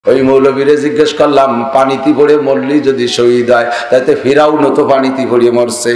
ওই মৌলবীরে জিজ্ঞেস করলাম, পানিতে পড়ে মরলি যদি শহীদ হয়, তাতে ফিরাউনও তো পানিতে পড়ে মরছে।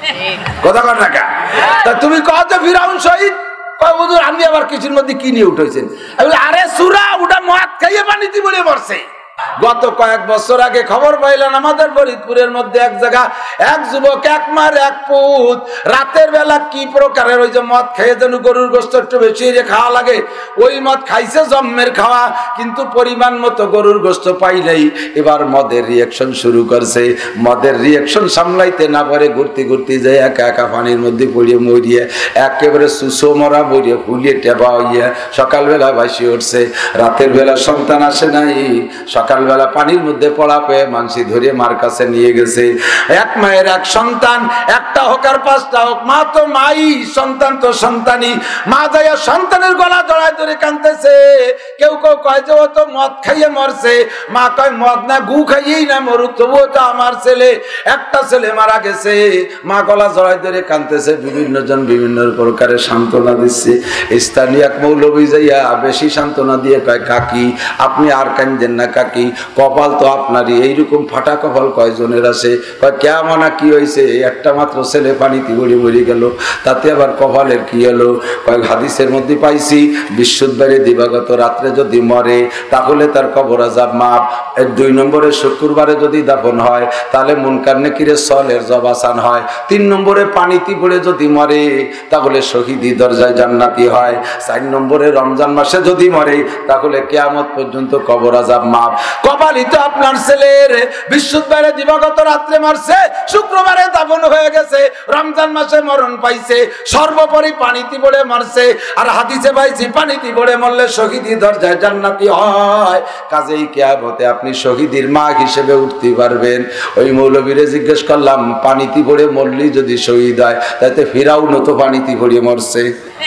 কথা কর না কা? তা তুমি কও যে ফিরাউন শহীদ, হুজুর আমি আবার কিছুর মধ্যে কি নিয়ে উঠেছেন? আরে সূরা ওটা মদ খাইয়ে পানিতে পড়ে মরছে। গত কয়েক বছর আগে খবর পাইলাম আমাদের ফরিদপুরের মধ্যে এক জায়গা এক যুবক, এক মার এক পুত, রাতের বেলা কি প্রকারের ওই যে মদ খেয়ে যেন গরুর গোশত একটু বেশি খাওয়া লাগে, ওই মদ খাইছে জম্মের খাওয়া, কিন্তু পরিমাণ মতো গরুর গোশত পাইলেই এবার মদের রিয়াকশন শুরু করছে। মদের রিয়াকশন সামলাইতে না পারে ঘুরতে ঘুরতে যায় একা একা পানির মধ্যে পড়িয়ে মরিয়ে একেবারে সুসো মরা মরিয়ে ফুলিয়ে টেবা হইয়া সকালবেলা ভাসি উঠছে। রাতের বেলা সন্তান আসে নাই, সকালবেলা পানির মধ্যে পড়া পেয়ে মানসি ধরে মার কাছে নিয়ে গেছে। এক মায়ের এক সন্তান, একটা হোক আর পাঁচটা হোক, মা তো মাই, সন্তান তো সন্তানই। মা যাইয়া সন্তানের গলা জড়ায় ধরে কাঁদতেছে। কেউ কেউ কয় যে ও তো মদ খাইয়ে মরছে, মা কয় মদ না গু খাইয়েই না মরুক, তবুও তো আমার ছেলে, একটা ছেলে মারা গেছে। মা গলা জড়ায় ধরে কাঁদতেছে, বিভিন্ন জন বিভিন্ন প্রকারের সান্ত্বনা দিচ্ছে। স্থানীয় এক মৌলবী যাইয়া বেশি সান্ত্বনা দিয়ে কয়, কাকি আপনি আর কাঁদেন না কাকি, কপাল তো আপনারই, এইরকম ফাটা কপাল কয়জনের আছে? কেমন কি হয়েছে? একটা মাত্র ছেলে পানিতে মরে মরে গেল, তাতে আবার কপালের কি হলো? কয়েক হাদিসের মধ্যে পাইছি, বৃহস্পতিবারে দিবাগত রাত্রে যদি মরে তাহলে তার কবর আযাব মাফ। 2 নম্বরে শুক্রবারে যদি দাফন হয় তাহলে মুনকার নেকিরে সলের জবাসান হয়। 3 নম্বরে পানিতে পড়ে যদি মরে তাহলে শহীদি দরজায় জান্নাতি হয়। 4 নম্বরে রমজান মাসে যদি মরে তাহলে কিয়ামত পর্যন্ত কবর আযাব মাফ। কপালই তো আপনার ছেলের, বৃহস্পতিবারে দিবাগত রাত্রে মারছে, শুক্রবারে দাফন হয়ে গেছে, রমজান মাসে মরণ পাইছে, সর্বোপরি পানিতে পড়ে মারছে। আর হাদিসে পাইছি পানিতে পড়ে মরলে শহীদি দরজায় জান্নাতি হয়। কাজেই কিয়ামতে আপনি শহীদের মা হিসেবে উঠতে পারবেন। ওই মৌলবীরে জিজ্ঞেস করলাম, পানিতে পড়ে মরলি যদি শহীদ হয়, তাতে ফিরাউনও তো পানিতে পড়ে মরছে।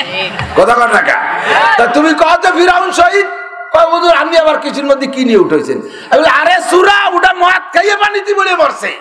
কথা কর না কা? তা তুমি কও যে ফিরাউন শহীদ, হুজুর আমি আবার কিছুর মধ্যে কি নিয়ে উঠেছেন? আরে সূরা ওটা মদ খাইয়ে পানিতে পড়ে মরছে।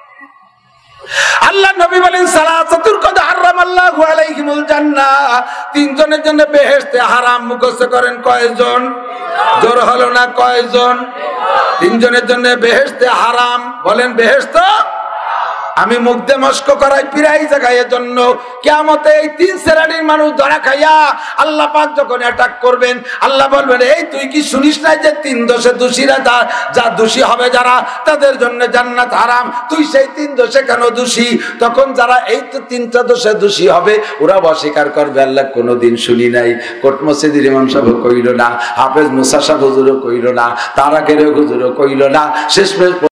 আল্লাহ নবী বলেন, সালাসাতুল কদ হারামাল্লাহু আলাইহিমুল জান্নাহ, 3 জনের জন্য বেহেশতে হারাম। মুখস্থ করেন কয়জন? জোর হলো না, কয়জন? 3 জনের জন্য বেহেশতে হারাম। বলেন বেহেশত। আমি মুখ দিয়ে মস্ক করাই প্রায় জায়গায় জন্য কিয়ামতে এই 3 শ্রেণীর মানুষ ধরা খাইয়া আল্লাহ পাক যখন অ্যাটাক করবেন, আল্লাহ বলবেন, এই তুই কি শুনিস না যে 3 দোষে দোষীরা যা দোষী হবে যারা, তাদের জন্য জান্নাত হারাম, তুই সেই 3 দোষে কেন দোষী? তখন যারা এই তো 3টা দোষে দোষী হবে ওরা অস্বীকার করবে, আল্লাহ কোনোদিন শুনি নাই। কোট মসজিদের ইমাম সাহেব কইল না, হাফেজ মুসা সাহেব হুজুরও কইল না, তার আগের হুজুরও কইল না, শেষমেশ